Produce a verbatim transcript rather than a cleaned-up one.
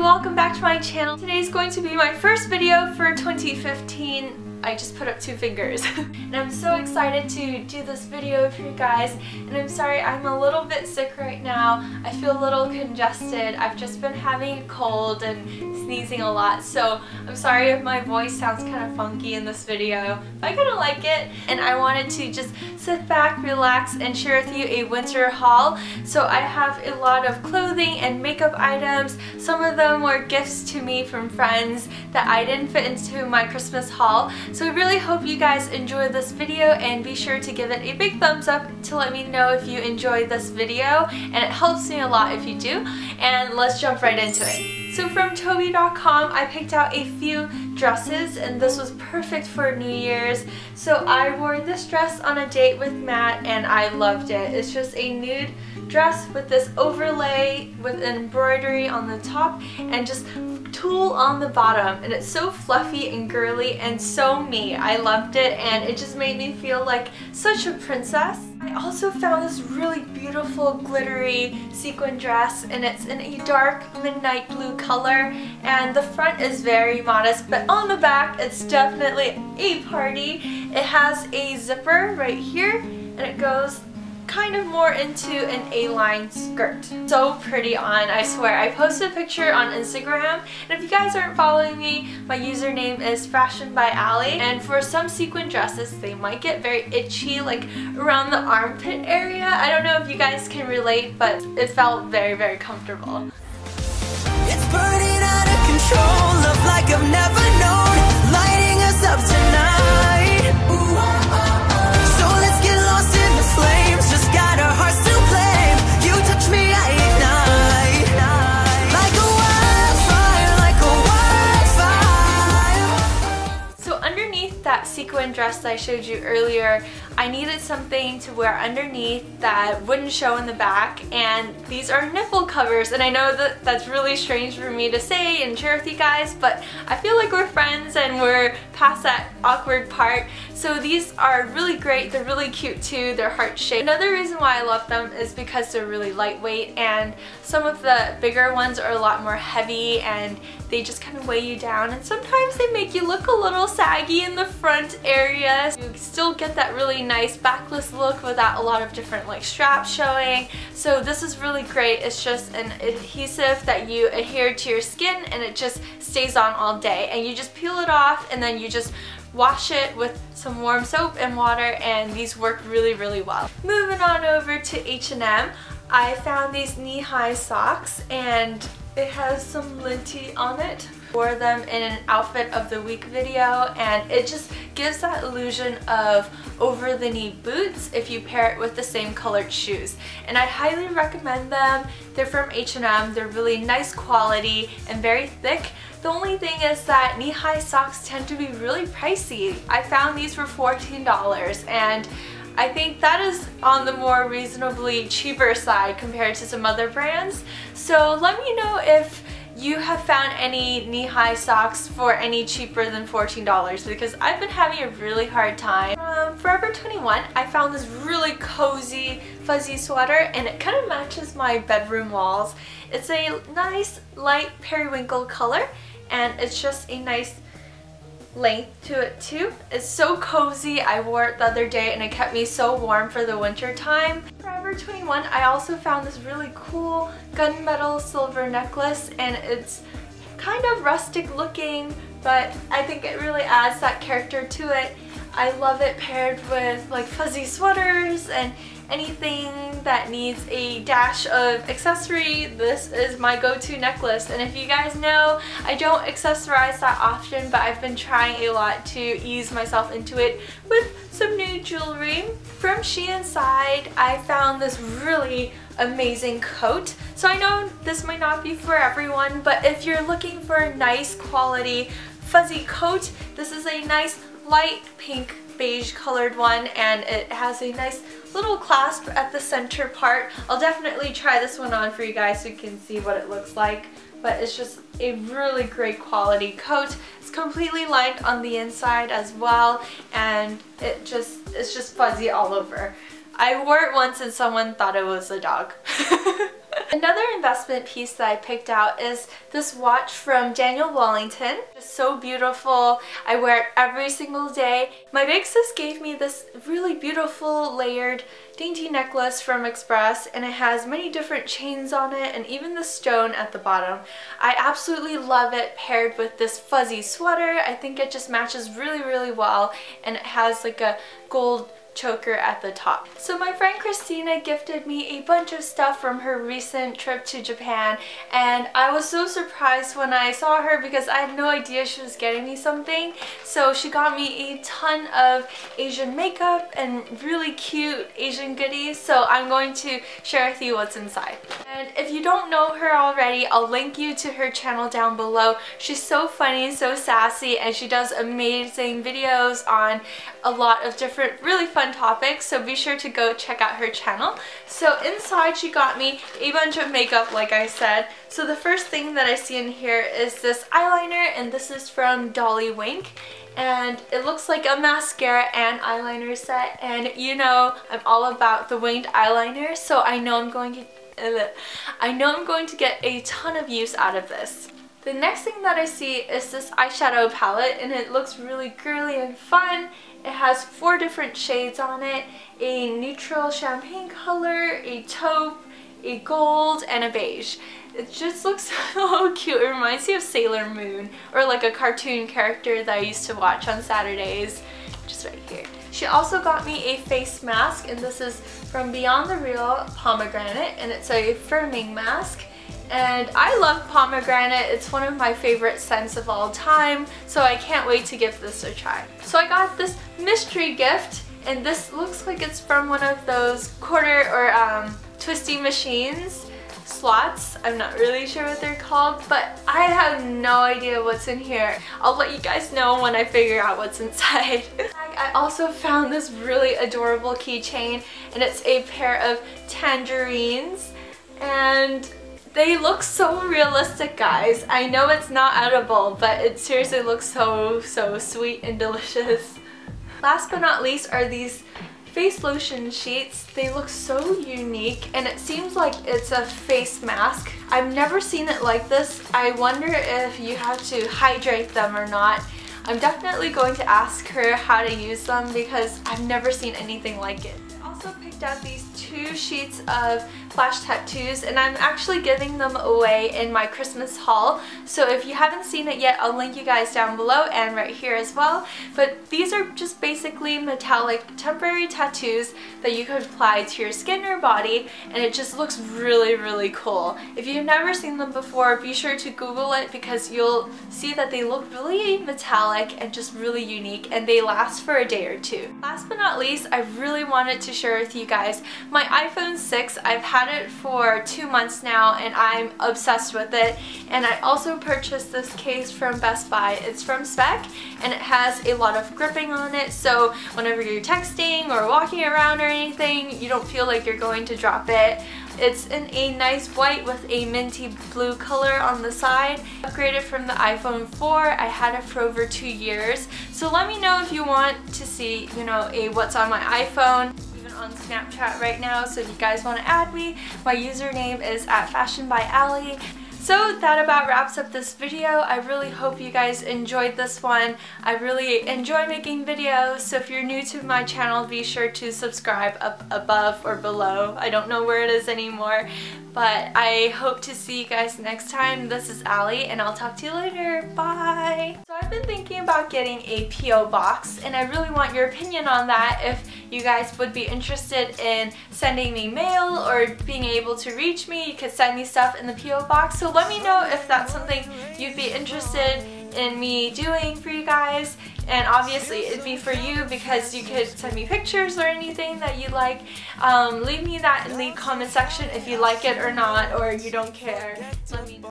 welcome back to my channel. Today is going to be my first video for twenty fifteen. I just put up two fingers. And I'm so excited to do this video for you guys. And I'm sorry, I'm a little bit sick right now. I feel a little congested. I've just been having a cold and sneezing a lot. So I'm sorry if my voice sounds kind of funky in this video. But I kind of like it. And I wanted to just sit back, relax, and share with you a winter haul. So I have a lot of clothing and makeup items. Some of them were gifts to me from friends that I didn't fit into my Christmas haul. So I really hope you guys enjoy this video, and be sure to give it a big thumbs up to let me know if you enjoyed this video, and it helps me a lot if you do. And let's jump right into it. So from Tobi dot com I picked out a few dresses, and this was perfect for New Year's. So I wore this dress on a date with Matt and I loved it. It's just a nude dress with this overlay with embroidery on the top and just tulle on the bottom, and it's so fluffy and girly and so me. I loved it, and it just made me feel like such a princess. I also found this really beautiful glittery sequin dress, and it's in a dark midnight blue color, and the front is very modest, but on the back it's definitely a party. It has a zipper right here, and it goes kind of more into an A-line skirt. So pretty on, I swear. I posted a picture on Instagram, and if you guys aren't following me, my username is FashionByAlly, and for some sequin dresses they might get very itchy, like around the armpit area. I don't know if you guys can relate, but it felt very very comfortable. It's burning out of control, love like I've never known, lighting us up tonight. Ooh, oh, oh. So let's get lost in the flames, just got our hearts to blame. You touch me, I ignite, like a wildfire, like a wildfire. So underneath that sequin dress that I showed you earlier, I needed something to wear underneath that wouldn't show in the back, and these are nipple covers. And I know that that's really strange for me to say and share with you guys, but I feel like we're friends and we're past that awkward part. So these are really great. They're really cute too. They're heart-shaped. Another reason why I love them is because they're really lightweight, and some of the bigger ones are a lot more heavy and they just kind of weigh you down, and sometimes they make you look a little saggy in the front area. You still get that really nice backless look without a lot of different like straps showing. So this is really great. It's just an adhesive that you adhere to your skin, and it just stays on all day, and you just peel it off and then you just wash it with some warm soap and water, and these work really really well. Moving on over to H and M, I found these knee-high socks, and it has some linty on it. Wore them in an outfit of the week video, and it just gives that illusion of over-the-knee boots if you pair it with the same colored shoes. And I highly recommend them. They're from H and M. They're really nice quality and very thick. The only thing is that knee-high socks tend to be really pricey. I found these for fourteen dollars, and I think that is on the more reasonably cheaper side compared to some other brands. So let me know if you have found any knee-high socks for any cheaper than fourteen dollars, because I've been having a really hard time. From Forever twenty-one, I found this really cozy fuzzy sweater, and it kind of matches my bedroom walls. It's a nice light periwinkle color, and it's just a nice length to it too. It's so cozy. I wore it the other day and it kept me so warm for the winter time. Forever twenty-one, I also found this really cool gunmetal silver necklace, and it's kind of rustic looking, but I think it really adds that character to it. I love it paired with like fuzzy sweaters and anything that needs a dash of accessory. This is my go-to necklace, and if you guys know, I don't accessorize that often, but I've been trying a lot to ease myself into it with some new jewelry. From She Inside, I found this really amazing coat. So I know this might not be for everyone, but if you're looking for a nice quality fuzzy coat, this is a nice light pink beige colored one, and it has a nice little clasp at the center part. I'll definitely try this one on for you guys so you can see what it looks like, but it's just a really great quality coat. It's completely lined on the inside as well, and it just it's just fuzzy all over. I wore it once and someone thought it was a dog. Another investment piece that I picked out is this watch from Daniel Wellington. It's so beautiful. I wear it every single day. My big sis gave me this really beautiful layered dainty necklace from Express, and it has many different chains on it and even the stone at the bottom. I absolutely love it paired with this fuzzy sweater. I think it just matches really, really well, and it has like a gold choker at the top. So my friend Christina gifted me a bunch of stuff from her recent trip to Japan, and I was so surprised when I saw her because I had no idea she was getting me something. So she got me a ton of Asian makeup and really cute Asian goodies, so I'm going to share with you what's inside. And if you don't know her already, I'll link you to her channel down below. She's so funny, so sassy, and she does amazing videos on a lot of different really fun topics, so be sure to go check out her channel. So inside she got me a bunch of makeup, like I said. So the first thing that I see in here is this eyeliner, and this is from Dolly Wink, and it looks like a mascara and eyeliner set, and you know I'm all about the winged eyeliner, so I know I'm going to I know I'm going to get a ton of use out of this. The next thing that I see is this eyeshadow palette, and it looks really girly and fun. It has four different shades on it: a neutral champagne color, a taupe, a gold, and a beige. It just looks so cute. It reminds me of Sailor Moon, or like a cartoon character that I used to watch on Saturdays, just right here. She also got me a face mask, and this is from Beyond the Real Pomegranate, and it's a firming mask. And I love pomegranate. It's one of my favorite scents of all time, so I can't wait to give this a try. So I got this mystery gift, and this looks like it's from one of those quarter or um, twisty machines slots. I'm not really sure what they're called, but I have no idea what's in here. I'll let you guys know when I figure out what's inside. I also found this really adorable keychain, and it's a pair of tangerines, and they look so realistic, guys. I know it's not edible, but it seriously looks so, so sweet and delicious. Last but not least are these face lotion sheets. They look so unique, and it seems like it's a face mask. I've never seen it like this. I wonder if you have to hydrate them or not. I'm definitely going to ask her how to use them because I've never seen anything like it. I also picked out these two sheets of flash tattoos, and I'm actually giving them away in my Christmas haul. So if you haven't seen it yet, I'll link you guys down below and right here as well. But these are just basically metallic temporary tattoos that you could apply to your skin or body, and it just looks really, really cool. If you've never seen them before, be sure to Google it because you'll see that they look really metallic and just really unique, and they last for a day or two. Last but not least, I really wanted to share with you guys my iPhone six. I've had it for two months now, and I'm obsessed with it. And I also purchased this case from Best Buy. It's from Speck, and it has a lot of gripping on it, so whenever you're texting or walking around or anything, you don't feel like you're going to drop it. It's in a nice white with a minty blue color on the side. Upgraded from the iPhone four. I had it for over two years. So let me know if you want to see, you know, a what's on my iPhone. On Snapchat right now, so if you guys want to add me, my username is at FashionByAlly. So that about wraps up this video. I really hope you guys enjoyed this one. I really enjoy making videos, so if you're new to my channel, be sure to subscribe up above or below. I don't know where it is anymore, but I hope to see you guys next time. This is Allie, and I'll talk to you later. Bye! So I've been thinking about getting a P O box, and I really want your opinion on that. If you guys would be interested in sending me mail or being able to reach me, you could send me stuff in the P O box. So let me know if that's something you'd be interested in me doing for you guys. And obviously it'd be for you because you could send me pictures or anything that you like. Um, leave me that in the comment section if you like it or not, or you don't care. Let me know.